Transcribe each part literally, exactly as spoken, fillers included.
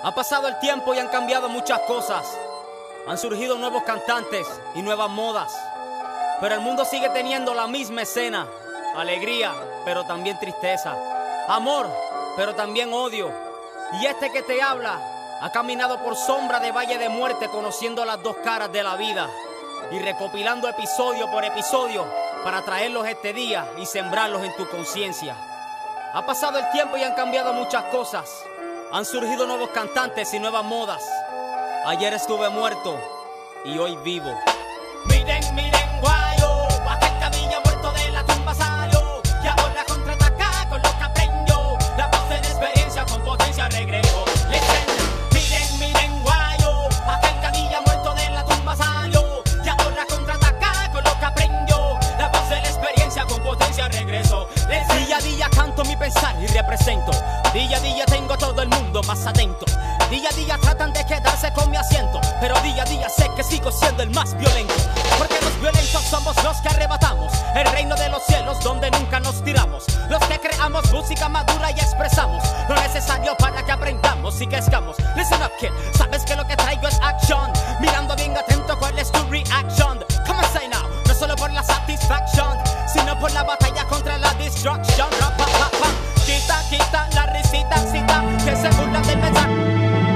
Ha pasado el tiempo y han cambiado muchas cosas. Han surgido nuevos cantantes y nuevas modas. Pero el mundo sigue teniendo la misma escena. Alegría, pero también tristeza. Amor, pero también odio. Y este que te habla ha caminado por sombra de valle de muerte, conociendo las dos caras de la vida y recopilando episodio por episodio para traerlos este día y sembrarlos en tu conciencia. Ha pasado el tiempo y han cambiado muchas cosas. Han surgido nuevos cantantes y nuevas modas. Ayer estuve muerto y hoy vivo. Miren, miren, guayo, aquel cabilla muerto de la tumba salió y ahora contraataca con lo que aprendió. La voz de la experiencia con potencia regresó. Listen, miren, miren, guayo, aquel cabilla muerto de la tumba salió y ahora contraataca con lo que aprendió. La voz de la experiencia con potencia regresó. Listen. Día a día canto mi pensar y represento. Día a día tengo a todo el mundo más atento. Día a día tratan de quedarse con mi asiento, pero día a día sé que sigo siendo el más violento. Porque los violentos somos los que arrebatamos el reino de los cielos donde nunca nos tiramos. Los que creamos música madura y expresamos lo necesario para que aprendamos y crezcamos. Listen up, kid, sabes que lo que traigo es action. Mirando bien atento cuál es tu reaction. Come on, say now, no solo por la satisfaction, sino por la batalla contra la destruction. Rap, pa, pa, pa. Quita, quita la risita, cita, que se burlan del mensaje.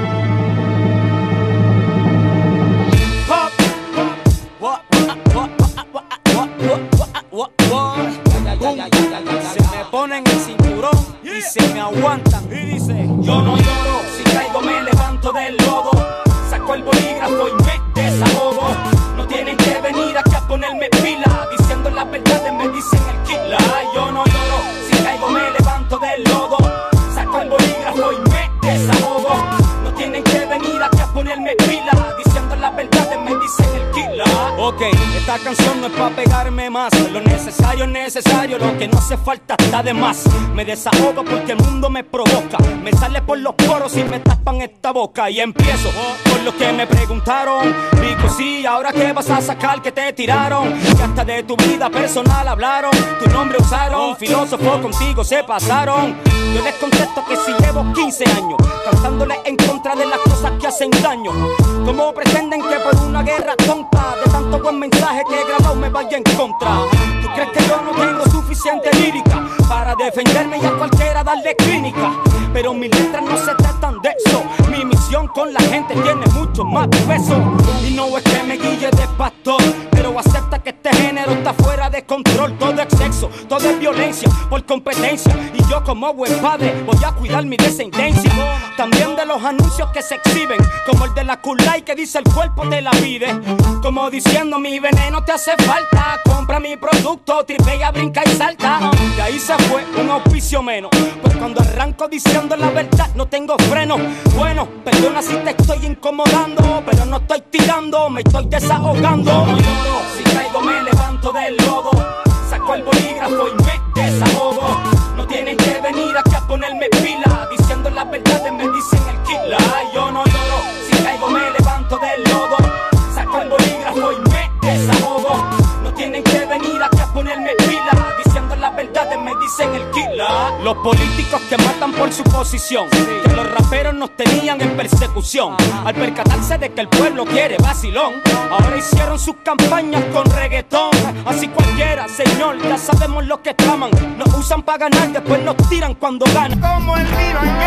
Se me ponen el cinturón y se me aguantan. Y dice: yo no lloro, si caigo me levanto del lodo. Saco el bolígrafo y me desahogo. No tienen que venir aquí a ponerme pila, diciendo las verdades me dicen el killer. Yo no lloro, si caigo me levanto del lodo. Saco el bolígrafo y me desahogo. No tienen que venir aquí a ponerme pila, diciendo las verdades me dicen el killer. Ok, esta canción no es pa' pegarme más. Lo necesario es necesario, lo que no hace falta está de más. Me desahogo porque el mundo me provoca. Me sale por los poros y me tapan esta boca. Y empiezo por lo que me preguntaron. Digo sí, ahora qué vas a sacar que te tiraron. Que hasta de tu vida personal hablaron. Tu nombre usaron, filósofo contigo se pasaron. Yo les contesto que si llevo quince años cantándole en contra de las cosas que hacen daño. ¿Cómo pretenden que por una guerra tonta de tanto buen mensaje que he grabado me vaya en contra? ¿Tú crees que yo no tengo suficiente lírica para defenderme y a cualquiera darle clínica? Pero mis letras no se tratan de eso. Mi misión con la gente tiene mucho más peso. Y no es que me guille de pastor, pero acepta que este género está fuera de control. Todo es sexo, todo es violencia por competencia. Y yo como buen padre voy a cuidar mi descendencia. También de los anuncios que se exhiben, como el de la Kulai que dice el cuerpo te la pide. Como diciendo mi veneno te hace falta, compra mi producto, tripea, brinca y salta. De ahí se fue un auspicio menos, pues cuando arranco diciendo la verdad no tengo freno. Bueno, perdona si te estoy incomodando, pero no estoy tirando, me estoy desahogando. Yo no lloro, si caigo me levanto del lodo. Saco el bolígrafo y me desahogo. No tienen que venir aquí a ponerme pila, diciendo las verdades me dicen el killer. Yo no lloro, si caigo me levanto del lodo. Saco el bolígrafo y me desahogo. No tienen que venir aquí a ponerme pila, diciendo las verdades me dicen el killer. Los políticos que matan por su posición, sí. Que los raperos nos tenían en persecución. Ajá. Al percatarse de que el pueblo quiere vacilón, ahora hicieron sus campañas con reggaetón. Así cualquiera, señor, ya sabemos lo que traman. Nos usan para ganar, después nos tiran cuando ganan. Como el vino en